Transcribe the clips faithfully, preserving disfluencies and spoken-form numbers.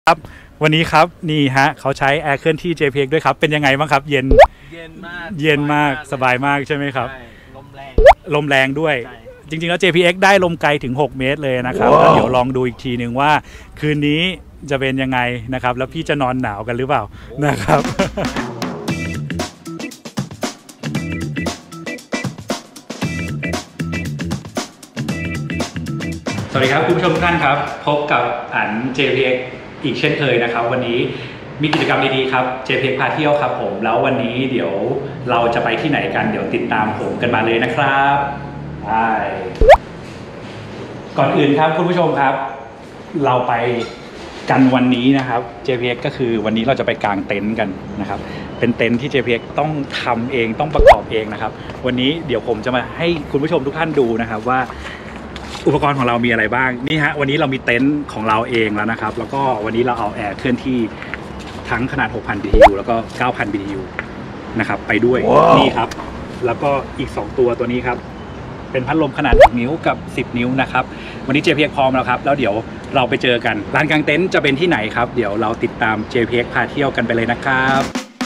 ครับวันนี้ครับนี่ฮะเขาใช้แอร์เคลื่อนที่ เจ พี เอ็กซ์ ด้วยครับเป็นยังไงบ้างครับเย็นเย็นมากเย็นมากสบายมากใช่ไหมครับลมแรงลมแรงด้วยจริงๆแล้ว เจ พี เอ็กซ์ ได้ลมไกลถึงหกเมตรเลยนะครับ wow. แล้วเดี๋ยวลองดูอีกทีหนึ่งว่าคืนนี้จะเป็นยังไงนะครับแล้วพี่จะนอนหนาวกันหรือเปล่า oh. นะครับ สวัสดีครับคุณผู้ชมทุกท่านครับพบกับอัน เจ พี เอ็กซ์ อีกเช่นเคยนะครับวันนี้มีกิจกรรมดีๆครับ เจ พี เอ็กซ์ พาเที่ยวครับผมแล้ววันนี้เดี๋ยวเราจะไปที่ไหนกันเดี๋ยวติดตามผมกันมาเลยนะครับไปก่อนอื่นครับคุณผู้ชมครับเราไปกันวันนี้นะครับ เจ พี เอ็กซ์ ก็คือวันนี้เราจะไปกางเต็นท์กันนะครับเป็นเต็นท์ที่ เจ พี เอ็กซ์ ต้องทำเองต้องประกอบเองนะครับวันนี้เดี๋ยวผมจะมาให้คุณผู้ชมทุกท่านดูนะครับว่าอุปกรณ์ของเรามีอะไรบ้างนี่ฮะวันนี้เรามีเต็นท์ของเราเองแล้วนะครับแล้วก็วันนี้เราเอาแอร์เคลื่อนที่ทั้งขนาด หกพัน บี ที ยู แล้วก็ เก้าพัน บี ที ยู นะครับไปด้วย wow. นี่ครับแล้วก็อีกสองตัวตัวนี้ครับเป็นพัดลมขนาดหกนิ้วกับสิบนิ้วนะครับวันนี้ เจ พี เอ็กซ์ พร้อมแล้วครับแล้วเดี๋ยวเราไปเจอกันร้านกางเต็นท์จะเป็นที่ไหนครับเดี๋ยวเราติดตาม เจ พี เอ็กซ์ พาเที่ยวกันไปเลยนะครับ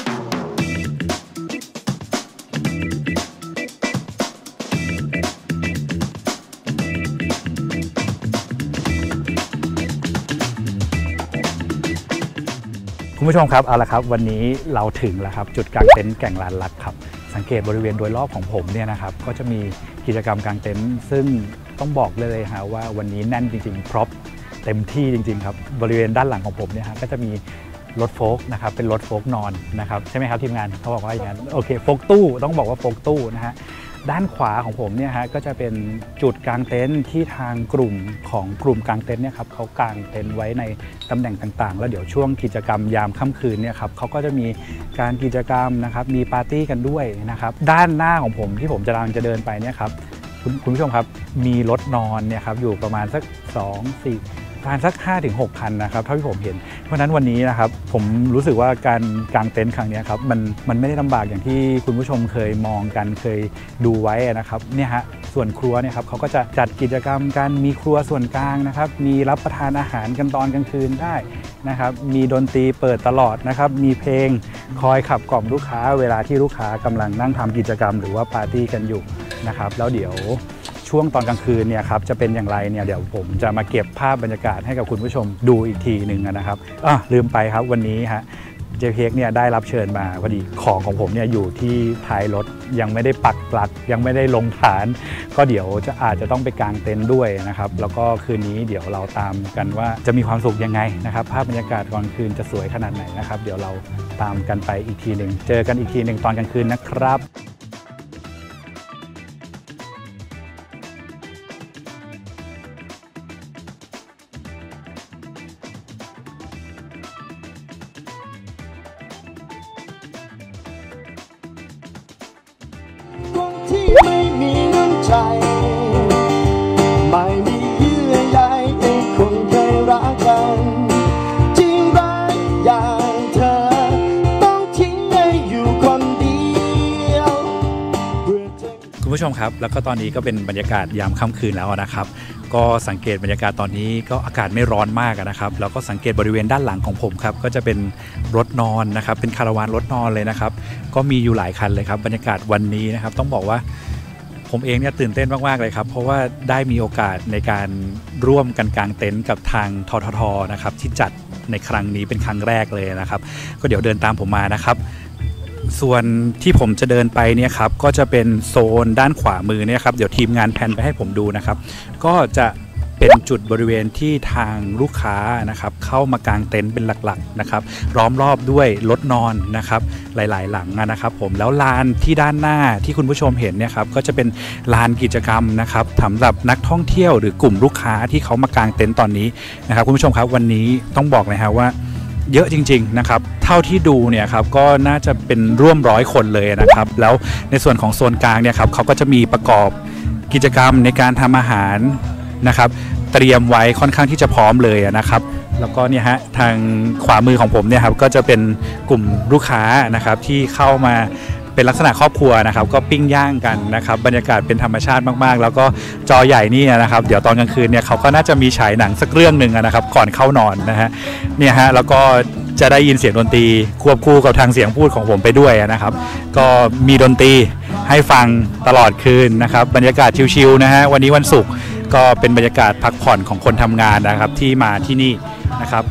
คุณผู้ชมครับเอาละครับวันนี้เราถึงแล้วครับจุดกางเต็นท์แก่งลานลักครับสังเกตบริเวณโดยรอบของผมเนี่ยนะครับก็จะมีกิจกรรมกางเต็นท์ซึ่งต้องบอกเลยฮะว่าวันนี้แน่นจริงๆพร็อพเต็มที่จริงๆครับบริเวณด้านหลังของผมเนี่ยฮะก็จะมีรถโฟล์กนะครับเป็นรถโฟล์กนอนนะครับใช่ไหมครับทีมงานเขาบอกว่าอย่างนั้นโอเคโฟล์กตู้ต้องบอกว่าโฟล์กตู้นะฮะด้านขวาของผมเนี่ยฮะก็จะเป็นจุดกางเต็นท์ที่ทางกลุ่มของกลุ่มกางเต็นท์เนี่ยครับเขากางเต็นท์ไว้ในตำแหน่งต่างๆแล้วเดี๋ยวช่วงกิจกรรมยามค่ำคืนเนี่ยครับเขาก็จะมีการกิจกรรมนะครับมีปาร์ตี้กันด้วยนะครับด้านหน้าของผมที่ผมจะกำลังจะเดินไปเนี่ยครับคุณคุณผู้ชมครับมีรถนอนเนี่ยครับอยู่ประมาณสักสอง สี่ประมาณสัก ห้าถึงหก คันนะครับเท่าที่ผมเห็นเพราะฉะนั้นวันนี้นะครับผมรู้สึกว่าการกางเต็นท์ครั้งนี้ครับมันมันไม่ได้ลำบากอย่างที่คุณผู้ชมเคยมองกันเคยดูไว้นะครับเนี่ยฮะส่วนครัวเนี่ยครับเขาก็จะจัดกิจกรรมการมีครัวส่วนกลางนะครับมีรับประทานอาหารกันตอนกลางคืนได้นะครับมีดนตรีเปิดตลอดนะครับมีเพลงคอยขับกล่อมลูกค้าเวลาที่ลูกค้ากำลังนั่งทำกิจกรรมหรือว่าปาร์ตี้กันอยู่นะครับแล้วเดี๋ยวช่วงตอนกลางคืนเนี่ยครับจะเป็นอย่างไรเนี่ยเดี๋ยวผมจะมาเก็บภาพบรรยากาศให้กับคุณผู้ชมดูอีกทีหนึ่งนะครับอ่ะลืมไปครับวันนี้ฮะ เจ พี เอ็กซ์ เนี่ยได้รับเชิญมาพอดีของของผมเนี่ยอยู่ที่ท้ายรถยังไม่ได้ปักปลักยังไม่ได้ลงฐานก็เดี๋ยวจะอาจจะต้องไปกางเต็นท์ด้วยนะครับแล้วก็คืนนี้เดี๋ยวเราตามกันว่าจะมีความสุขยังไงนะครับภาพบรรยากาศตอนคืนจะสวยขนาดไหนนะครับเดี๋ยวเราตามกันไปอีกทีหนึ่งเจอกันอีกทีหนึ่งตอนกลางคืนนะครับไม่มีน้ำใจไม่มีเยื่อใยในคนเคยรักกันจริงรักอย่างเธอต้องทิ้งให้อยู่คนเดียวคุณผู้ชมครับแล้วก็ตอนนี้ก็เป็นบรรยากาศยามค่ำคืนแล้วนะครับก็สังเกตบรรยากาศตอนนี้ก็อากาศไม่ร้อนมากนะครับแล้วก็สังเกตบริเวณด้านหลังของผมครับก็จะเป็นรถนอนนะครับเป็นคาราวานรถนอนเลยนะครับก็มีอยู่หลายคันเลยครับบรรยากาศวันนี้นะครับต้องบอกว่าผมเองเนี่ยตื่นเต้นมากๆเลยครับเพราะว่าได้มีโอกาสในการร่วมกันกางเต็นท์กับทางทททนะครับที่จัดในครั้งนี้เป็นครั้งแรกเลยนะครับก็เดี๋ยวเดินตามผมมานะครับส่วนที่ผมจะเดินไปเนี่ยครับก็จะเป็นโซนด้านขวามือเนี่ยครับเดี๋ยวทีมงานแพนไปให้ผมดูนะครับก็จะเป็นจุดบริเวณที่ทางลูกค้านะครับเข้ามากางเต็นท์เป็นหลักๆนะครับล้อมรอบด้วยรถนอนนะครับหลายๆหลังนะครับผมแล้วลานที่ด้านหน้าที่คุณผู้ชมเห็นเนี่ยครับก็จะเป็นลานกิจกรรมนะครับสำหรับนักท่องเที่ยวหรือกลุ่มลูกค้าที่เขามากางเต็นท์ตอนนี้นะครับคุณผู้ชมครับวันนี้ต้องบอกเลยครับว่าเยอะจริงๆนะครับเท่าที่ดูเนี่ยครับก็น่าจะเป็นร่วมร้อยคนเลยนะครับแล้วในส่วนของโซนกลางเนี่ยครับเขาก็จะมีประกอบกิจกรรมในการทำอาหารนะครับเตรียมไว้ค่อนข้างที่จะพร้อมเลยนะครับแล้วก็เนี่ยฮะทางขวามือของผมเนี่ยครับก็จะเป็นกลุ่มลูกค้านะครับที่เข้ามาเเป็นลักษณะครอบครัวนะครับก็ปิ้งย่างกันนะครับบรรยากาศเป็นธรรมชาติมากๆแล้วก็จอใหญ่นี่นะครับเดี๋ยวตอนกลางคืนเนี่ยเขาก็น่าจะมีฉายหนังสักเรื่องหนึ่งนะครับก่อนเข้านอนนะฮะเนี่ยฮะแล้วก็จะได้ยินเสียงดนตรีควบคู่กับทางเสียงพูดของผมไปด้วยนะครับก็มีดนตรีให้ฟังตลอดคืนนะครับบรรยากาศชิลๆนะฮะวันนี้วันศุกร์ก็เป็นบรรยากาศพักผ่อนของคนทำงานนะครับที่มาที่นี่นะครับ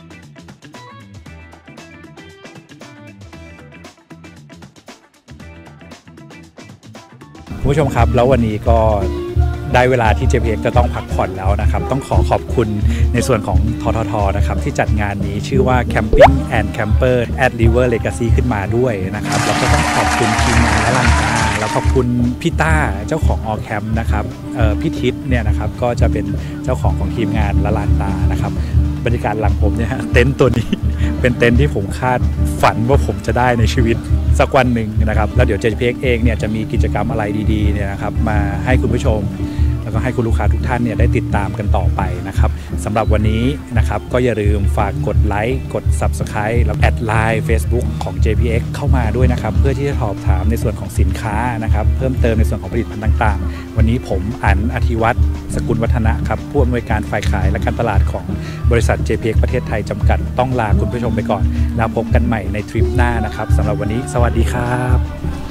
คุณผู้ชมครับแล้ววันนี้ก็ได้เวลาที่ เจ พี เอ็กซ์ จะต้องพักผ่อนแล้วนะครับต้องขอขอบคุณในส่วนของทททนะครับที่จัดงานนี้ชื่อว่า Camping and Camper at River Legacy ขึ้นมาด้วยนะครับแล้วก็ต้องขอบคุณทีมงานและลังกาแล้วขอบคุณพี่ต้าเจ้าของ All Camp นะครับพี่ทิศเนี่ยนะครับก็จะเป็นเจ้าของของทีมงานละลานตานะครับบรรยากาศหลังผมเนี่ยเต็นท์ตัวนี้เป็นเต็นท์ที่ผมคาดฝันว่าผมจะได้ในชีวิตสักวันหนึ่งนะครับแล้วเดี๋ยว เจ พี เอ็กซ์ เองเนี่ยจะมีกิจกรรมอะไรดีๆเนี่ยนะครับมาให้คุณผู้ชมแล้วก็ให้คุณลูกค้าทุกท่านเนี่ยได้ติดตามกันต่อไปนะครับสำหรับวันนี้นะครับก็อย่าลืมฝากกดไลค์กด ซับสไครบ์ แล้วแอดไลน์ Facebook ของ เจ พี เอ็กซ์ เข้ามาด้วยนะครับเพื่อที่จะสอบถามในส่วนของสินค้านะครับเพิ่มเติมในส่วนของผลิตภัณฑ์ต่างๆวันนี้ผมอั๋นอธิวัฒน์สกุลวัฒนะครับผู้อำนวยการฝ่ายขายและการตลาดของบริษัท เจ พี เอ็กซ์ ประเทศไทยจำกัดต้องลาคุณผู้ชมไปก่อนแล้วพบกันใหม่ในทริปหน้านะครับสำหรับวันนี้สวัสดีครับ